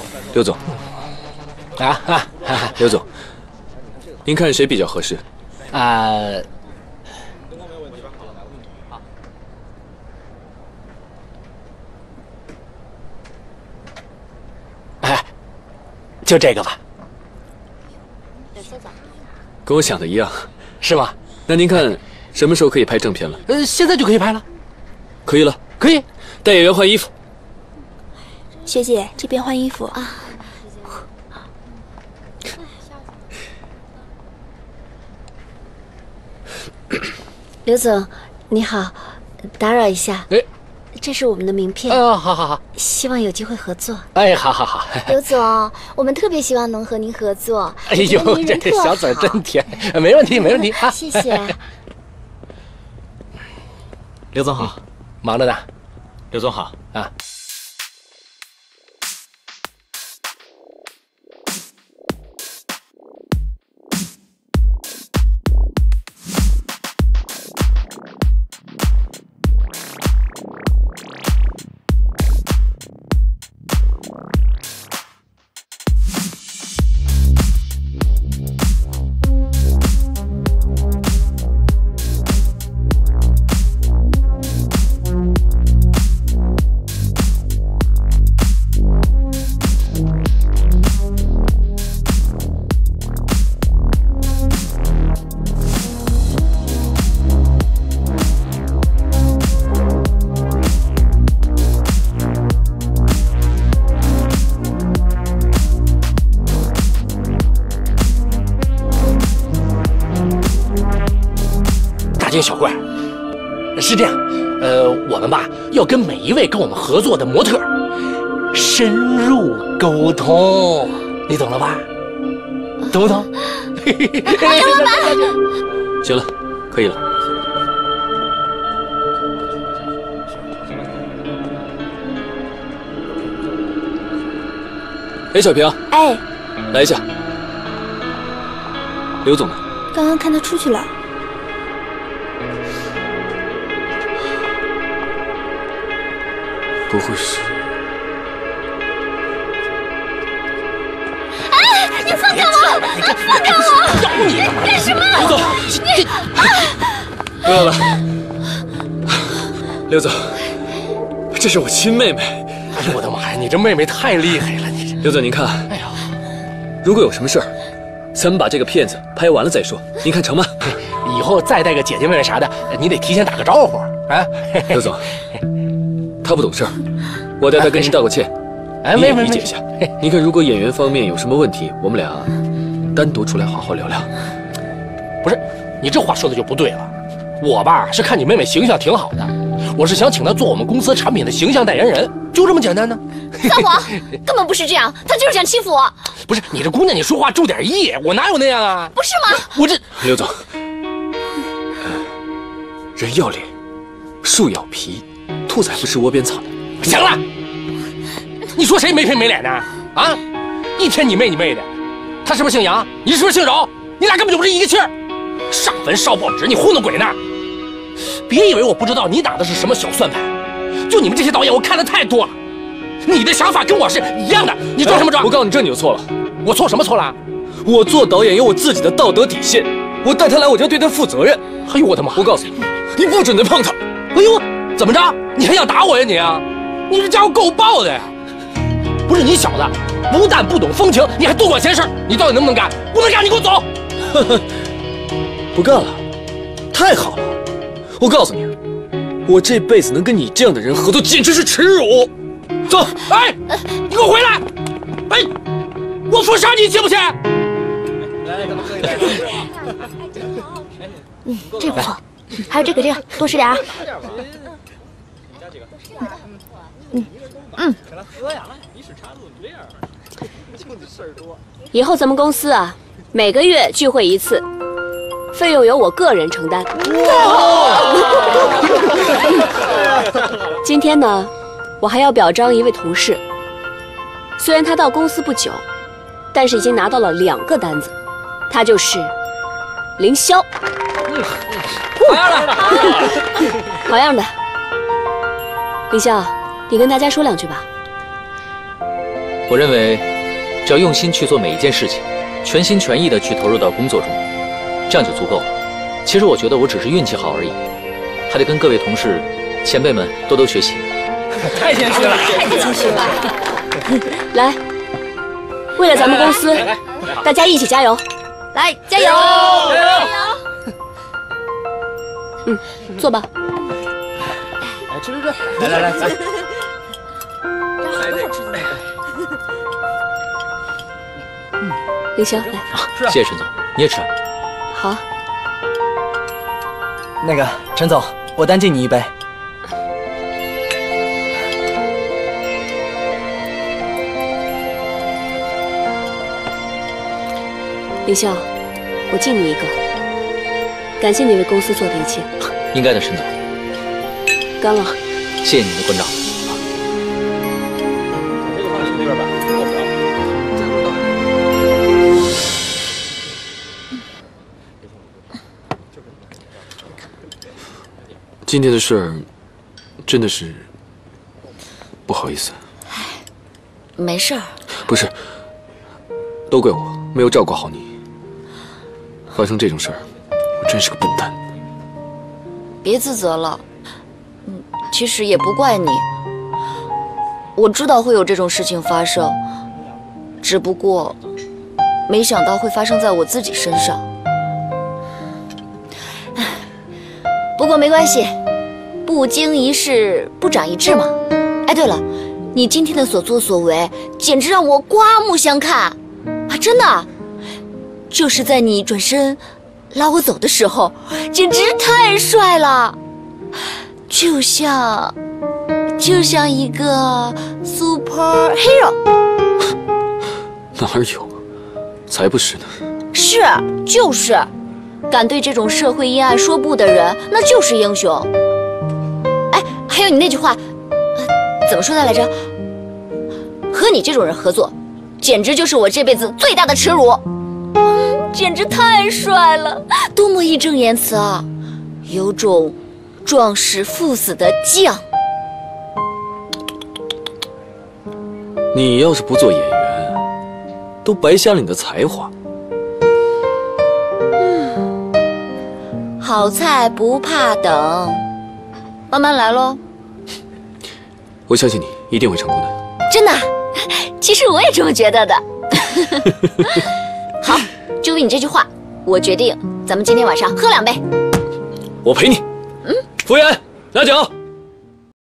刘总，刘总，您看谁比较合适？ 哎，就这个吧。 跟我想的一样， 是吗？ 那您看什么时候可以拍正片了？ 现在就可以拍了。 可以了， 可以。 带演员换衣服。 学姐，这边换衣服啊。 刘总，你好，打扰一下。 哎， 这是我们的名片。 好， 希望有机会合作。 哎，好。 刘总，我们特别希望能和您合作。 哎呦，这小嘴真甜，没问题啊！ 谢谢。 刘总好， 忙着呢。 刘总好啊。小怪，是这样，我们吧要跟每一位跟我们合作的模特深入沟通，你懂了吧？懂不懂？ 行了，可以了。哎，小平， 哎， 来一下。刘总呢？ 刚刚看他出去了。 不会是？ 哎，你放开我！放开我！ 咬你干什么？ 刘总，不要了。刘总，这是我亲妹妹。 哎呦我的妈呀，你这妹妹太厉害了！你刘总，您看， 哎呀， 如果有什么事儿，咱们把这个片子拍完了再说，您看成吗？ 以后再带个姐姐妹妹啥的，你得提前打个招呼啊。 刘总。他不懂事儿，我代他跟您道个歉，你也理解一下。您看，如果演员方面有什么问题，我们俩单独出来好好聊聊。 不是，你这话说的就不对了。我吧是看你妹妹形象挺好的，我是想请她做我们公司产品的形象代言人，就这么简单呢。 撒谎，根本不是这样，他就是想欺负我。 不是你这姑娘，你说话注点意，我哪有那样啊？ 不是吗？ 我这刘总，人要脸，树要皮。兔子还不吃窝边草呢。 行了，你说谁没皮没脸呢？啊，一天你妹的，他是不是姓杨？你是不是姓饶？你俩根本就不是一个气儿。上坟烧报纸，你糊弄鬼呢？别以为我不知道你打的是什么小算盘。就你们这些导演，我看的太多了。你的想法跟我是一样的，你装什么装？ 我告诉你，这你就错了。 我错什么错了？ 我做导演有我自己的道德底线，我带他来，我就要对他负责任。 哎呦我的妈！ 我告诉你，你不准再碰他。 哎呦！怎么着？你还想打我呀你啊？你这家伙够爆的呀！不是你小子，不但不懂风情，你还多管闲事。你到底能不能干？不能干你给我走！ 不干了，太好了！我告诉你，我这辈子能跟你这样的人合作，简直是耻辱。走！ 哎，你给我回来！哎，我说啥你信不信？ 这不错。还有这个，多吃点啊！ 以后咱们公司啊，每个月聚会一次，费用由我个人承担。今天呢，我还要表彰一位同事，虽然他到公司不久，但是已经拿到了2个单子，他就是凌霄。 好样的， 好样的！凌霄，你跟大家说2句吧。 我认为，只要用心去做每一件事情，全心全意地去投入到工作中，这样就足够了。其实我觉得我只是运气好而已，还得跟各位同事、前辈们多多学习。 太谦虚了， 太谦虚了。 来，为了咱们公司，大家一起加油！ 来，加油！ 加油！ 坐吧。 来吃，来。 这好多好吃的。 凌霄，来。 谢谢陈总，你也吃啊。 好。 那个陈总，我单敬你一杯。 凌霄，我敬你一个，感谢你为公司做的一切。 应该的，陈总。 干了。 谢谢您的关照。 这个放你那边吧，够不着。 今天的事儿，真的是不好意思。 没事儿。 不是，都怪我没有照顾好你。发生这种事儿，我真是个笨蛋。 别自责了。其实也不怪你。我知道会有这种事情发生，只不过没想到会发生在我自己身上。不过没关系，不经一事不长一智嘛。哎，对了，你今天的所作所为简直让我刮目相看啊！真的，就是在你转身拉我走的时候，简直太帅了，就像一个 superhero。 哪儿有？才不是呢。 是，就是，敢对这种社会阴暗说不的人，那就是英雄。哎，还有你那句话，怎么说的来着？和你这种人合作，简直就是我这辈子最大的耻辱。简直太帅了，多么义正言辞啊，有种壮士赴死的犟。 你要是不做演员，都白瞎了你的才华。 好菜不怕等，慢慢来喽。 我相信你一定会成功的。 真的，其实我也这么觉得的。好，就为你这句话，我决定咱们今天晚上喝2杯。 我陪你。服务员，拿酒。